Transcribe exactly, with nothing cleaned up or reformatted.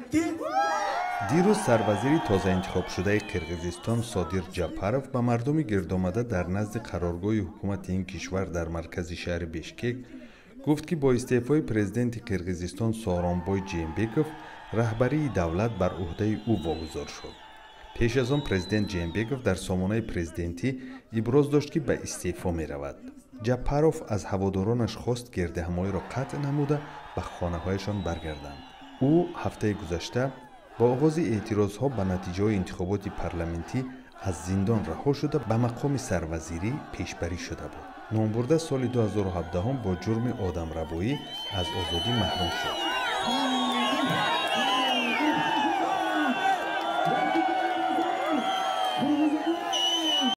دیروز سروزیر تازه انتخاب شده قرقیزستان صادق جعفرов به مردم گرد آمده در نزد قرارگاه حکومت این کشور در مرکز شهر بشکک گفت که با استعفای پرزیدنت قرقیزستان سооронбой جیمبекov رهبری دولت بر عهده او واگذار شد. پیش از آن پرزیدنت جیمبекov در سامانه پرزیدنتی ابراز داشت که به استعفا می رود. جعفرов از هوادارانش خواست گردهمایی را قطع نموده به خانه هایشان برگردند. او هفته گذشته با آغاز اعتراضها به نتیجه انتخابات پارلمانتی از زندان رها شده به مقام سروزیری پیشبری شده بود. نامبرده سال دو هزار و هفده با جرم آدمربایی از آزادی محروم شد.